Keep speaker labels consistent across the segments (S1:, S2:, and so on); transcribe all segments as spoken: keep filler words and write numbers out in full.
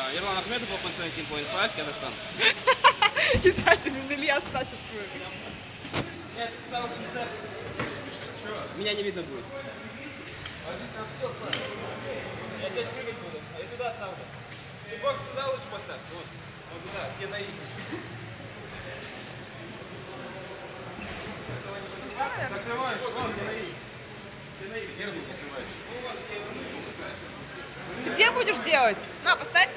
S1: Ерлан Ахмедов, open seventeen point five, Казахстан.
S2: Писатель Илья Сташев свой.
S1: Нет, стал чисто. Меня не видно будет. Я здесь прыгать буду, а я туда ставлю. Ты бокс сюда лучше поставь. Вот, вот туда, где на их. Закрываешь, вон, где на их. Ты на их, Герду закрываешь.
S2: Ты где будешь делать? На, поставь.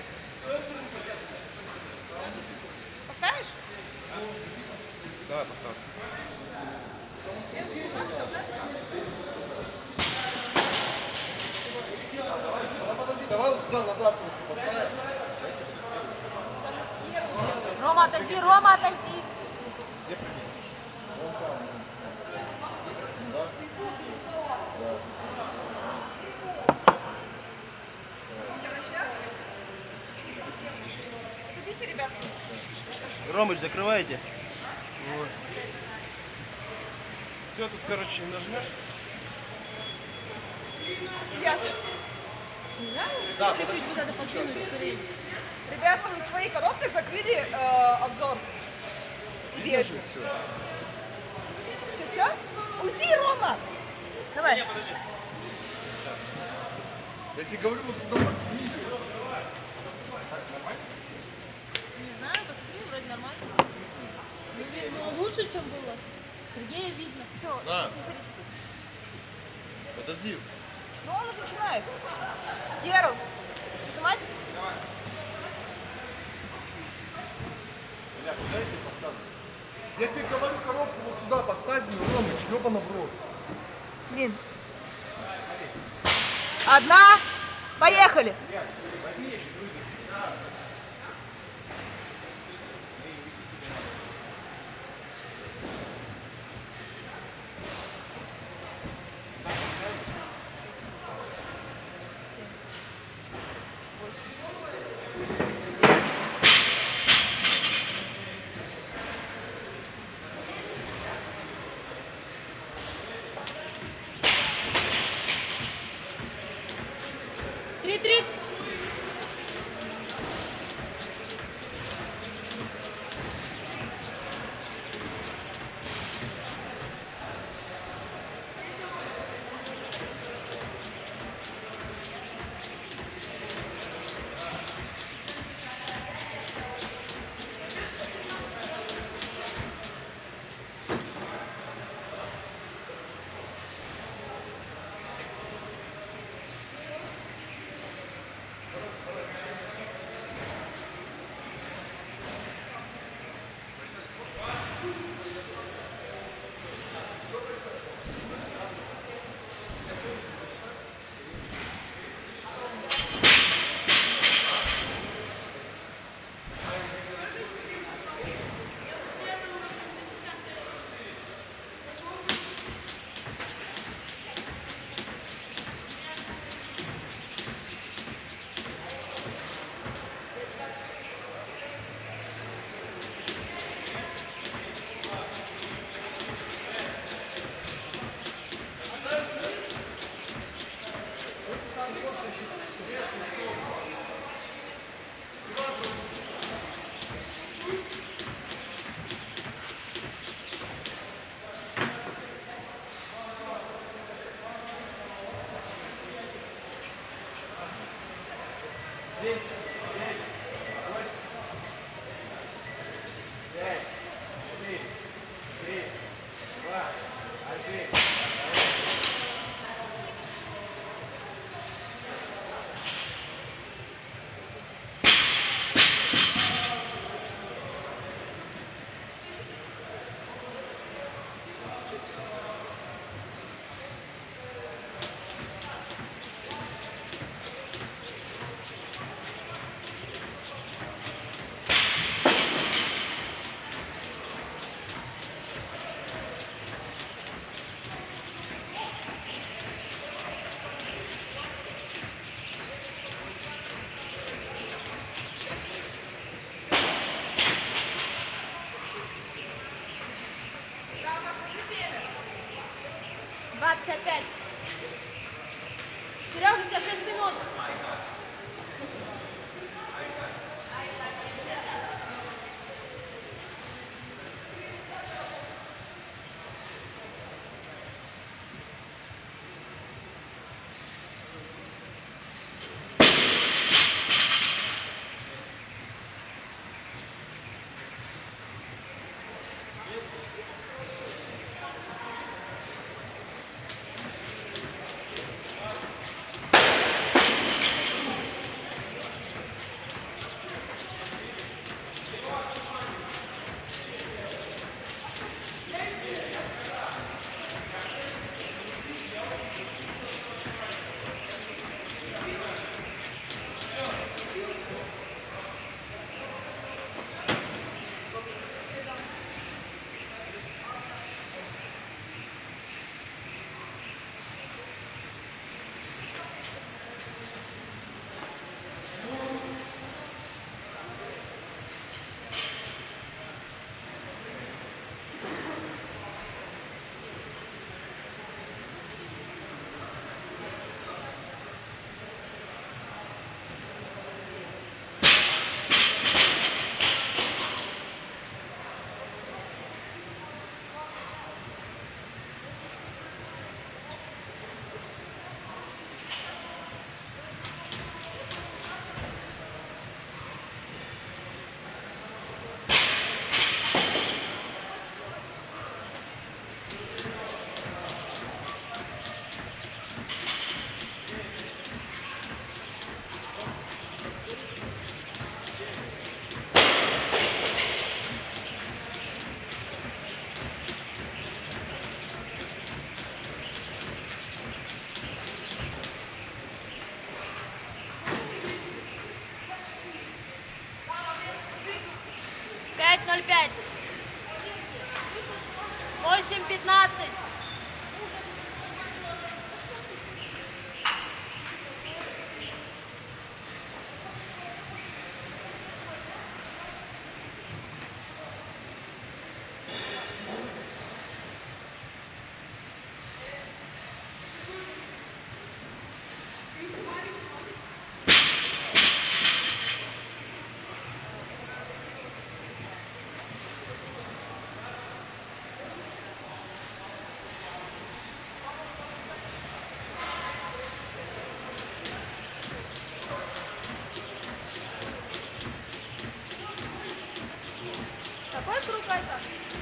S2: Поставишь?
S1: Давай поставь.
S3: Подожди, давай вот сюда назад просто поставим.
S4: Рома, отойди, Рома, отойди.
S2: Идите, ребятки.
S1: Ромыч, закрываете? Вот. Все тут, короче, нажмешь.
S2: Яс.
S3: Да,
S4: Чуть-чуть вот надо подвинуть скорее.
S2: Ребята, мы своей коробкой закрыли э, обзор. Свежий.
S3: все.
S2: Что, все? Уйди, Рома! Давай.
S1: Не, подожди.
S3: Я тебе говорю, вот туда подвинь.
S4: Не знаю, посмотри, вроде нормально. Ну, ви- ну, лучше, чем было. Сергея видно.
S2: Все,
S3: Да.
S2: смотрите тут.
S3: Подожди.
S2: Ну, он уже начинает. Герл, нажимать?
S3: Бля, куда я тебе поставлю? Я тебе говорю, коробку вот сюда поставь, Ромыч, ёбана в рот.
S2: Блин. Одна. Поехали.
S4: три тридцать. ноль пять. восемь пятнадцать.
S2: Какой круг это?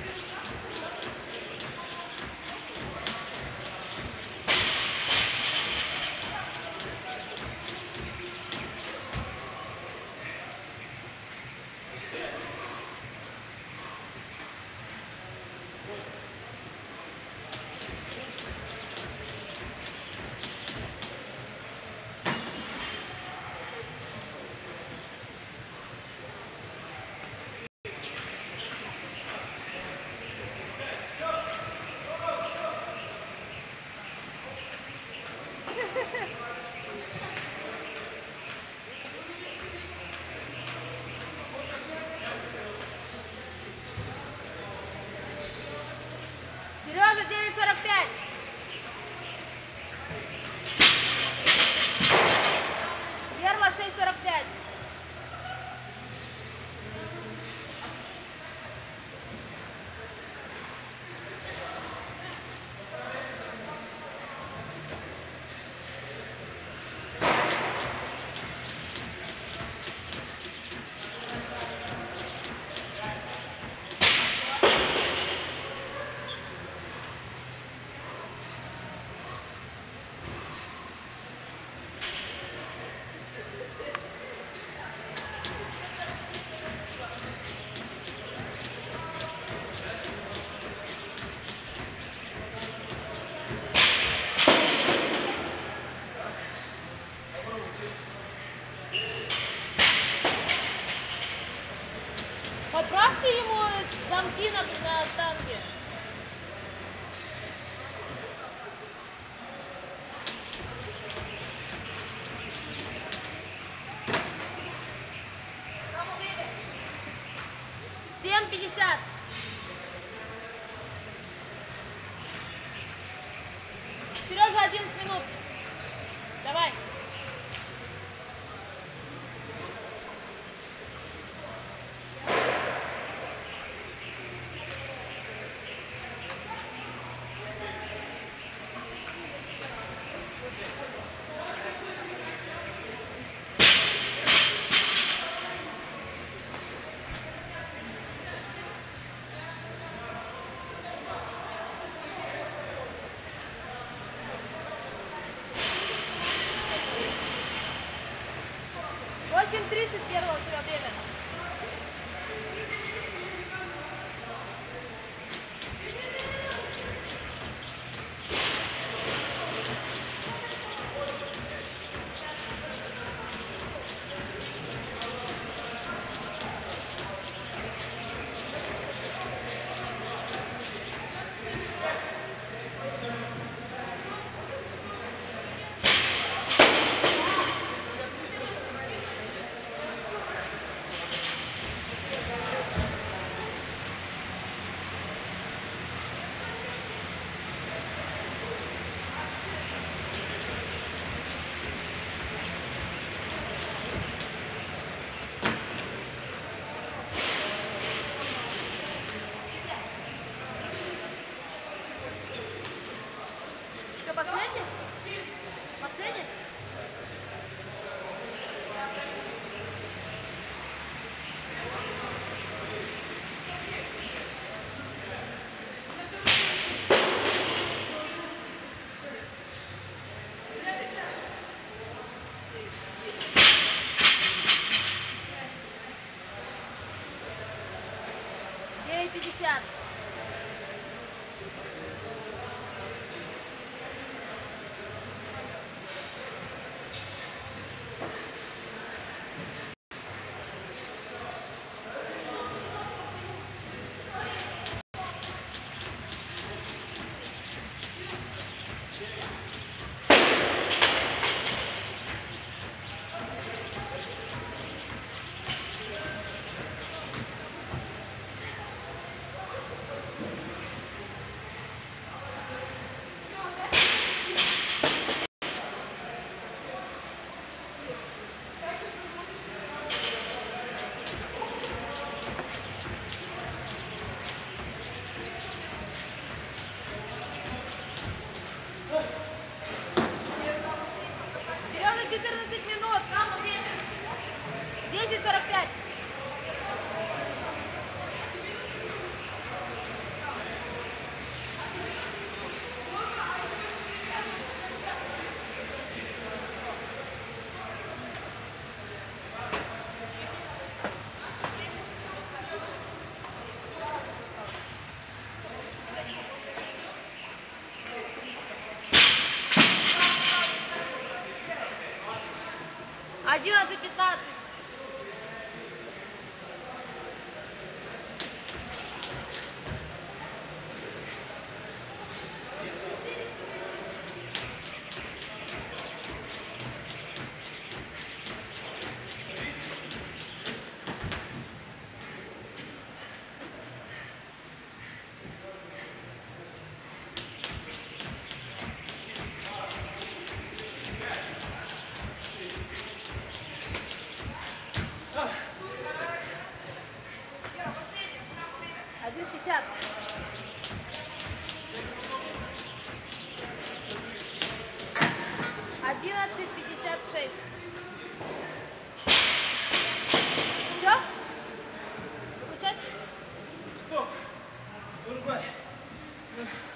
S4: Сережа, девять сорок пять. Верла, шесть сорок пять. Подправьте ему замки на, на штанге. семь пятьдесят. Сережа, одиннадцать минут. Давай.
S2: восемь тридцать первого у тебя время. Что, последний? Последний?
S4: девять пятьдесят. десять сорок пять. одиннадцать пятнадцать. одиннадцать пятьдесят. одиннадцать пятьдесят шесть. Все? Выключать?
S1: Стоп. Вырубай.